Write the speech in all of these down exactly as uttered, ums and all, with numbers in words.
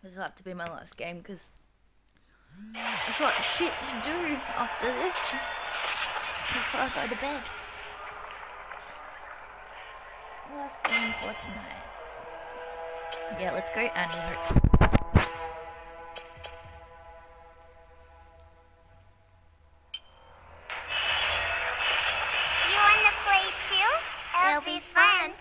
This will have to be my last game because I've got shit to do after this before I go to bed. Last game for tonight. Yeah, let's go Annie. You want to play too? It'll be fun.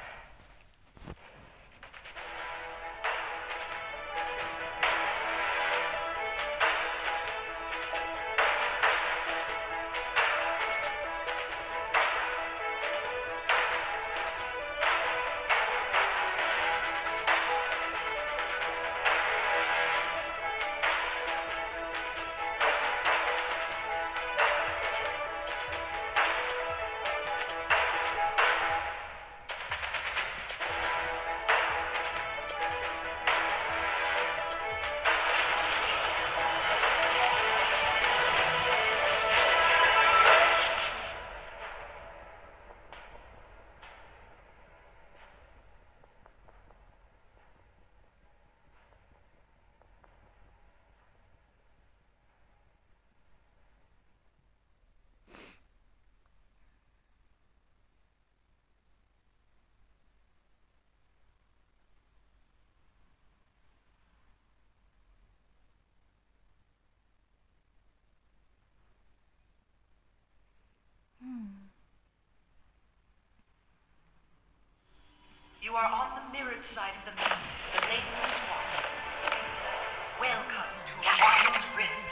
You are on the mirrored side of the moon. The lanes are swapped. Welcome to a wild rift.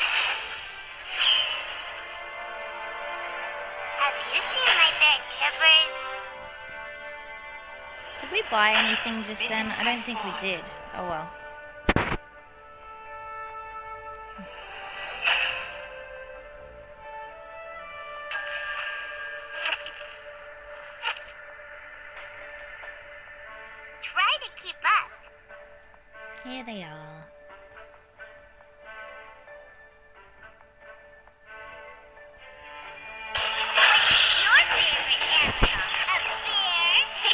Have you seen my bear timbers? Did we buy anything just then? I don't think we did. Oh well. Try to keep up. Here they are. Your favorite animal, a bear?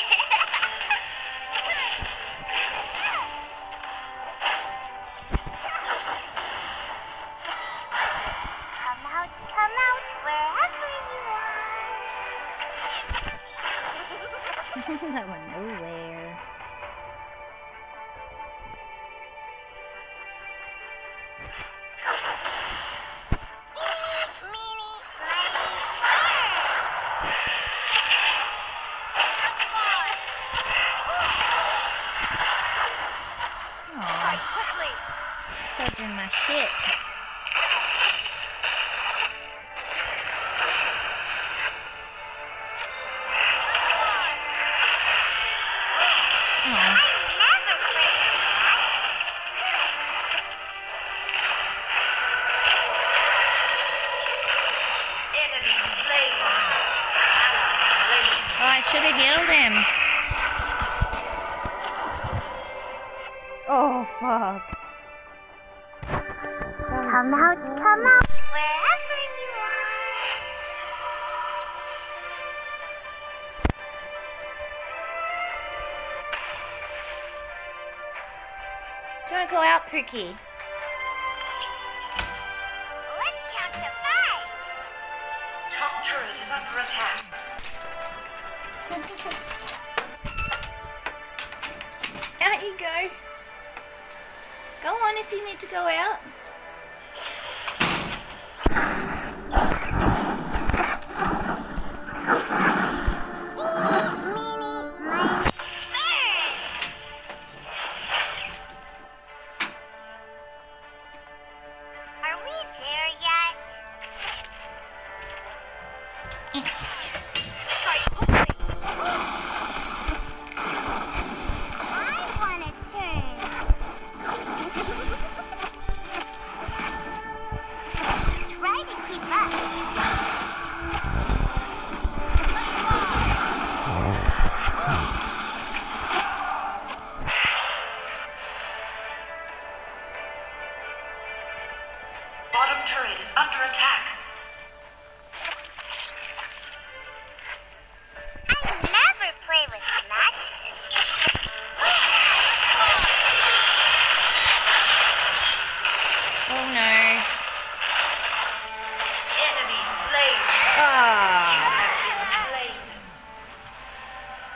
Come out, come out, wherever you are. That went nowhere. Dodging my shit. Oh. Oh, I should have healed him. Oh, fuck. Come out, come out, wherever you are. Do you want to go out, Pookie? Let's count to five. Top turret is under attack. Out you go. Go on if you need to go out. Are we there yet? I want to turn.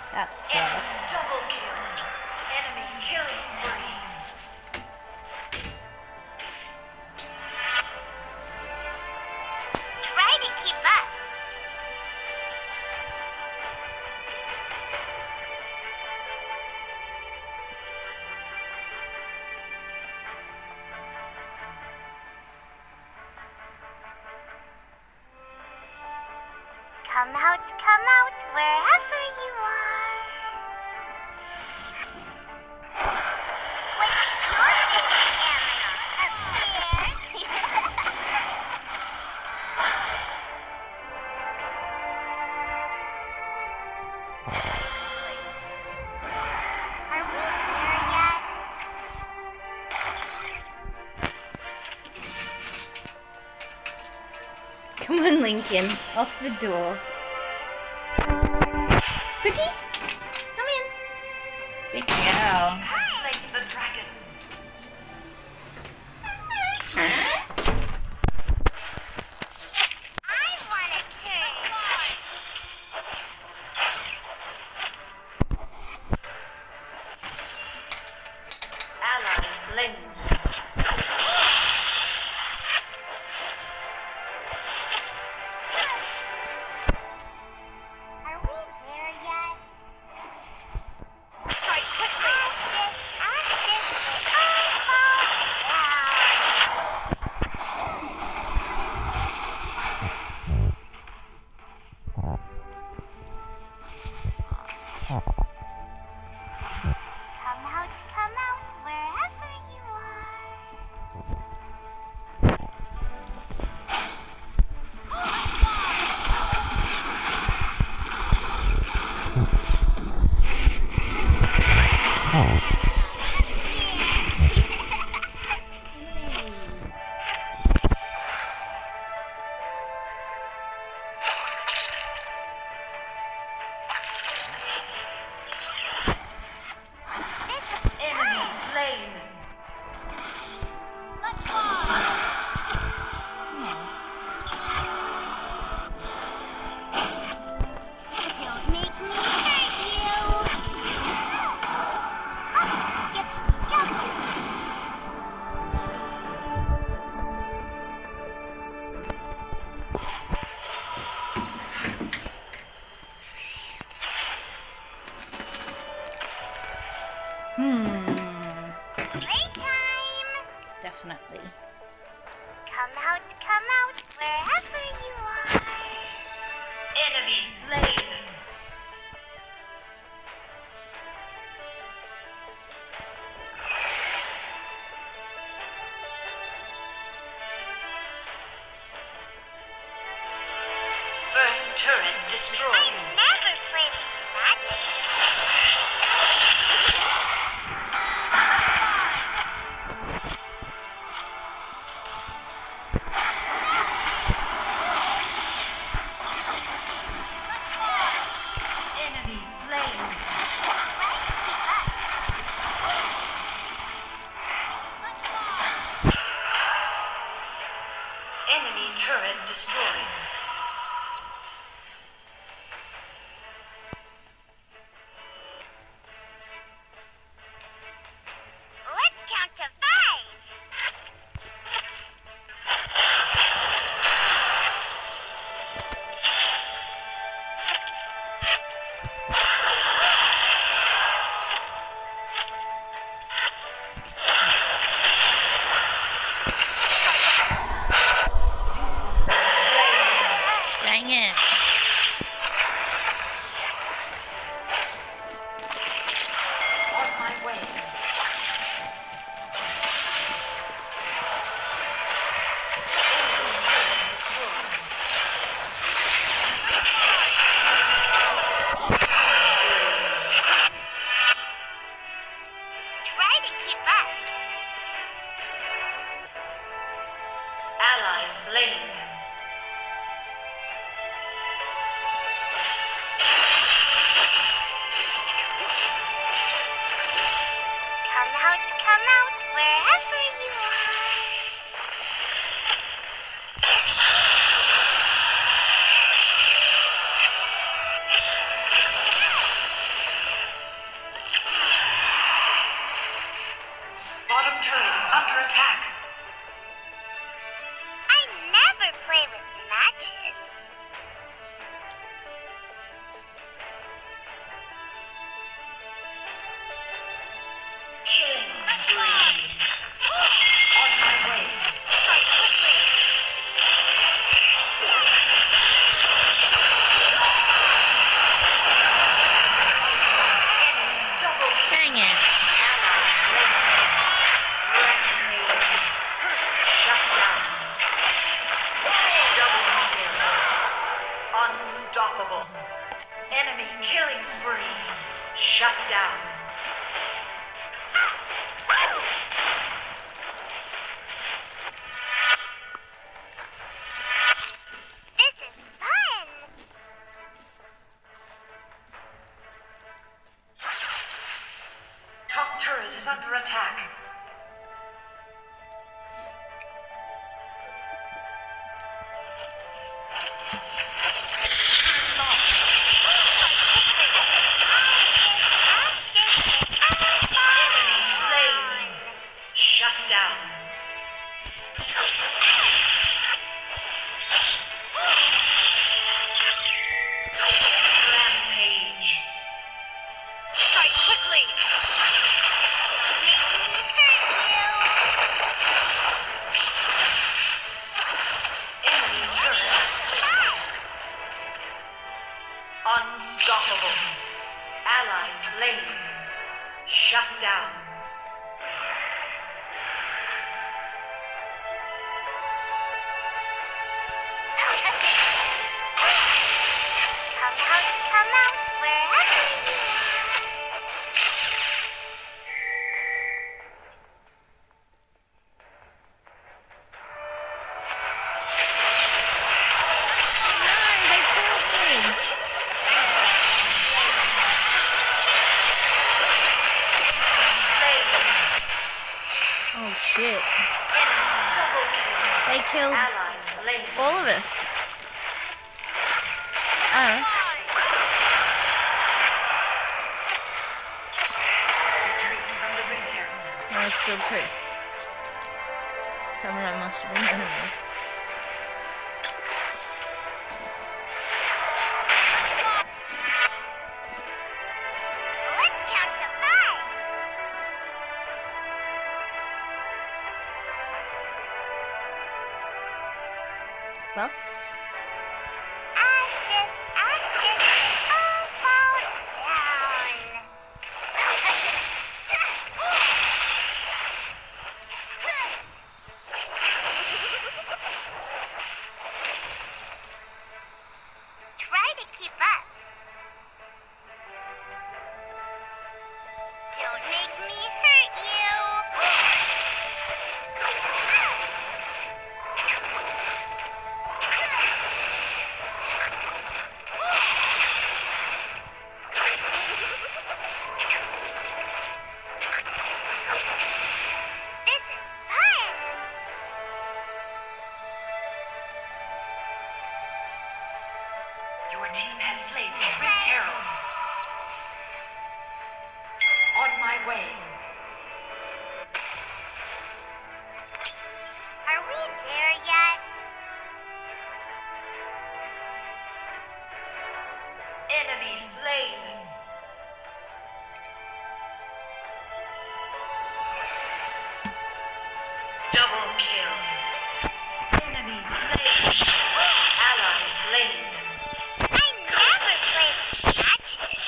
That sucks. Double kill. Enemy killing spree. Try to keep up. Come out, come out, wherever you are. With your Are we there yet? Come on, Lincoln. Off the door. Cookie? Come in. Good girl. Slay the dragon. I want a turn. Ally slain. Are we there yet? Strike quickly. Ashes, ashes, I fall down. Come out, come out, wherever you Enemy slain. Don't make me hurt you. Up, skip, jump. Hmm. Playtime. Definitely. Come out, come out, wherever you are. Enemy slain. First turret destroyed. I've never played with magic. Enemy slain. Enemy turret destroyed. Shut down. This is fun. Top turret is under attack. Shut down. Rampage. Strike quickly. Make me hurt you. Enemy turret. Unstoppable. Ally slain. Shut down. Come out, come out, wherever you They killed me. Oh shit. They killed Ally slain. all of us. Oh. Retreat from the ring terror. No, it's still two. Tell me that must have been enemies. let's count to five. Buffs. Ashes, ashes, all fall down. Try to keep up. Don't make me hurt you. This is fun. Your team has slain the Rift Herald. On my way. Are we there yet? Enemy slain. Double kill. Enemy slain. Ally slain. I never play matches.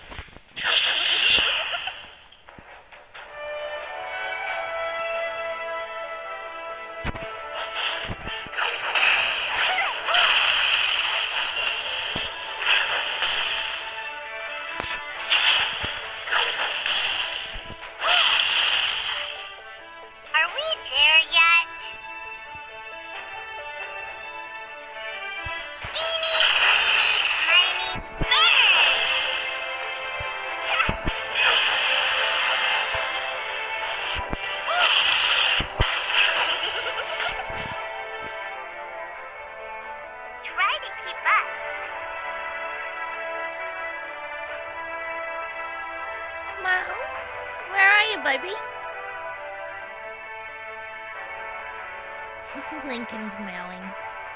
Are we there yet? Eeny, miny, try to keep up. Well, where are you, baby? Lincoln's mowing.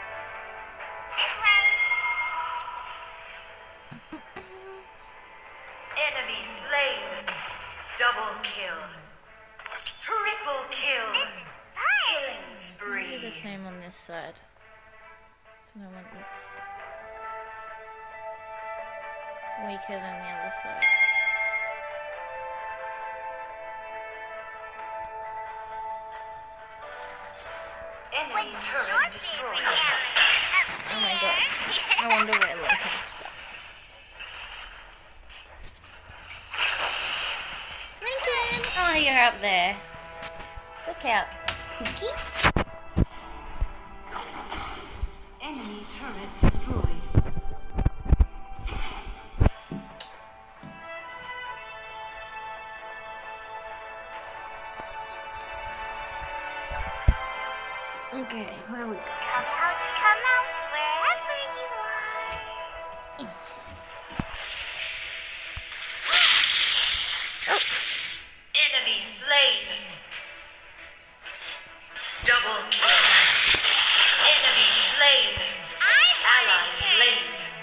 Enemy slain. Double kill. Triple kill. This is fun. Killing Do spree. the same on this side. So no one eats weaker than the other side. Enemy turret destroyed. Oh my god. I wonder where Lincoln's stuff. you're up there. Look out, Cookie. Enemy turret destroyed. Okay, where we go? Come out, come out, wherever you are. Enemy slain. Double kill. Enemy slain. Ally slain.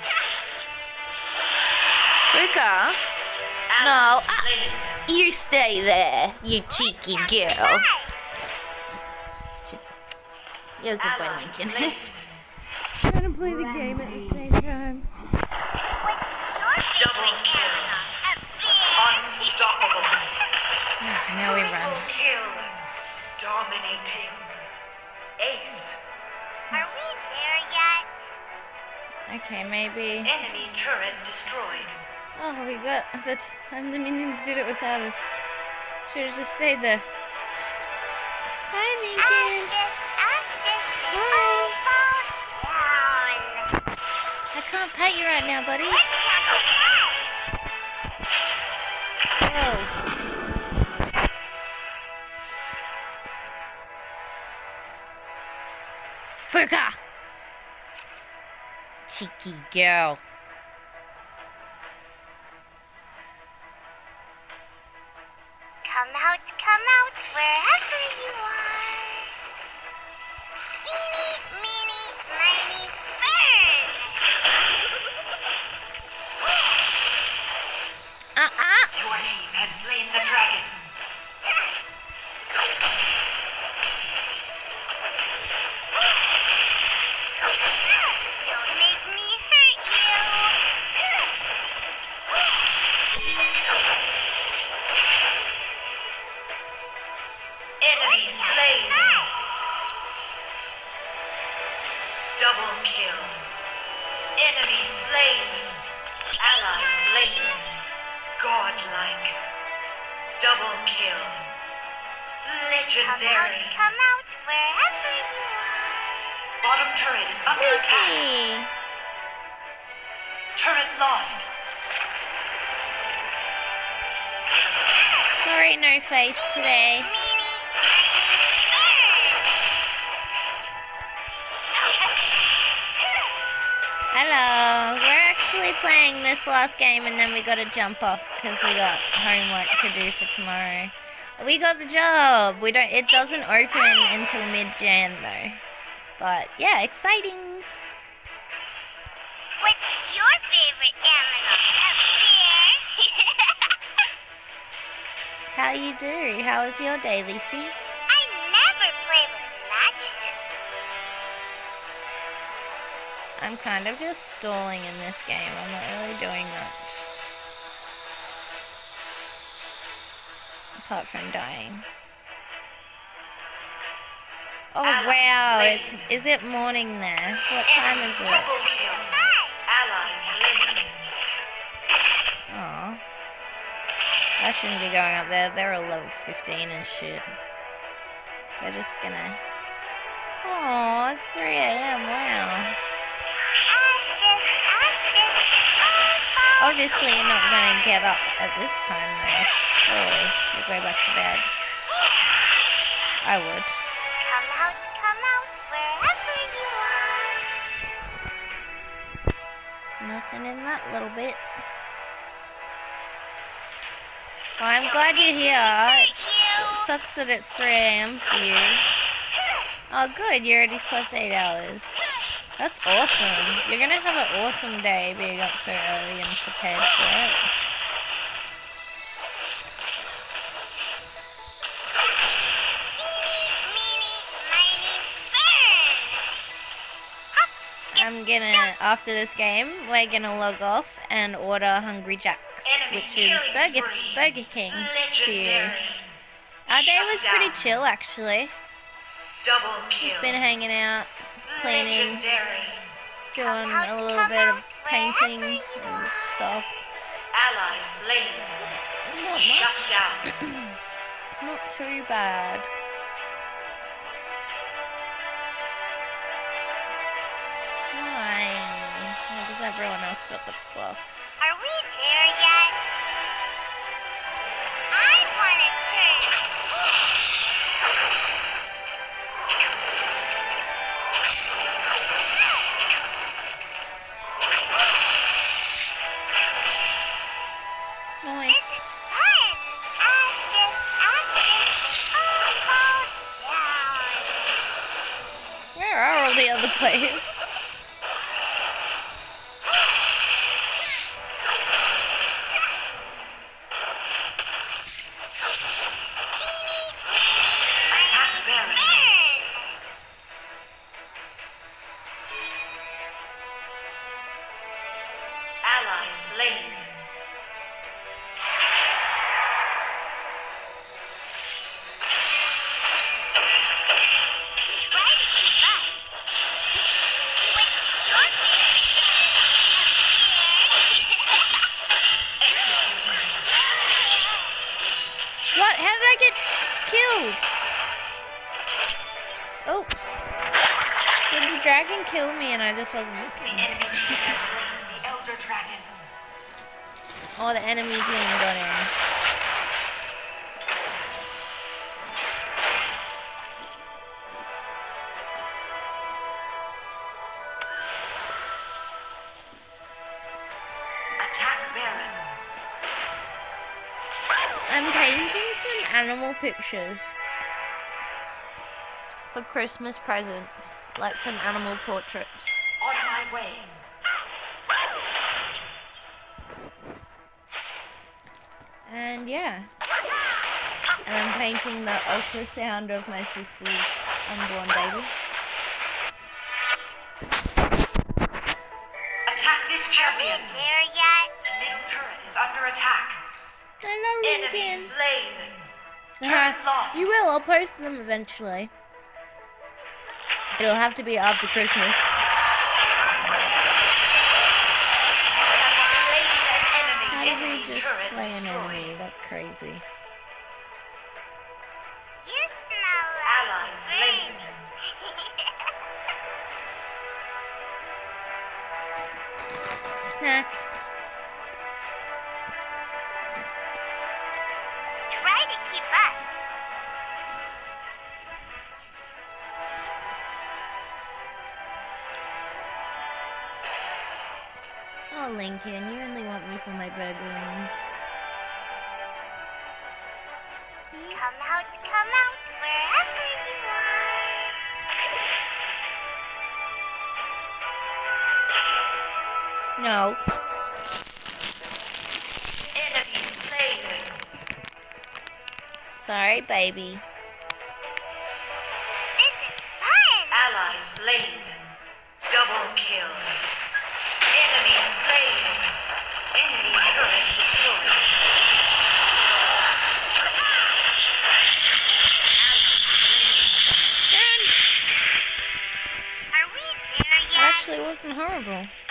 Ruka? Ally No, ah, slain. you stay there, you cheeky girl. You're a good boy, Ally Lincoln. slain. Trying to play the game at the same time. Double kill. Unstoppable. Now we run. Triple kill. Dominating. Ace. Are we there yet? Okay, maybe. Enemy turret destroyed. Oh, we got the time. The minions did it without us. Should have just stayed there. Hi, I'm Lincoln. just, I'm just Hi. all fall down. I can't pet you right now, buddy. Let's tackle that. Whoa. Ruka! Cheeky girl. Come out, come out, wherever you are. Eeny, meeny, miny, burn. Uh-uh. Your team has slain the dragon. Don't make me hurt you. Enemy slain. Double kill. Enemy slain. Ally slain. Godlike. Double kill. Come out, Legendary. come out, wherever you are. Bottom turret is under attack. Hey. Turret lost. Sorry, no face today. Meeny, miny, Hello. We're actually playing this last game and then we gotta jump off because we got homework to do for tomorrow. We got the job. We don't. It doesn't open until mid-Jan though. But yeah, exciting. What's your favorite animal? A bear? How you do? How was your day, Lucy? I never play with matches. I'm kind of just stalling in this game. I'm not really doing much. Apart from dying. Oh wow, it's is it morning there? What time is it? Double kill. Ally slain. Aw. I shouldn't be going up there. They're all level fifteen and shit. They're just gonna... Oh, it's three A M, wow. I'm just, I'm just all fall Obviously you're not gonna get up at this time though. Surely, you'll go back to bed. I would. Come out, come out, wherever you are. Nothing in that little bit. Well, I'm glad you're here. It You. sucks that it's three A M for you. Oh good, you already slept eight hours. That's awesome. You're gonna have an awesome day being up so early and prepared for it. I'm gonna, after this game, we're gonna log off and order Hungry Jack's, Enemy which is killing Burger, spree. Burger King to you. Legendary. Our day Shut was pretty down. chill actually. Double kill. Just been hanging out, cleaning, Legendary. doing out, a little come bit of out, painting wherever you and are. stuff. Ally slain. Not Shut much. down. not too bad. Why? Why does everyone else got the buffs? Are we there yet? I want a turn. Nice. This is fun. Ashes, ashes, all fall down. Where are all the other players? Attack Baron. Ally slain. What? How did I get killed? Oops. Did the dragon kill me and I just wasn't The looking? enemy team has slain the Elder Dragon. Oh, the enemy team got in. Attack Baron. I'm painting some animal pictures for Christmas presents, like some animal portraits. On my way. And yeah. And I'm painting the ultrasound of my sister's unborn baby. Attack this champion. There yet? The middle turret is under attack. Hello, Enemy Lincoln. slain. Uh-huh. Turret lost. You will, I'll post them eventually. It'll have to be after Christmas. How did we just slay an enemy? That's crazy. You smell Ally like slain. Snack. Try to keep up. Oh, Lincoln, you only want me for my burger rings. Come out, come out, wherever you are. No. Enemy slain. Sorry, baby. This is fun. Ally slain. Double kill. Enemy slain. Enemy turret destroyed. Are we there It yet? actually wasn't horrible.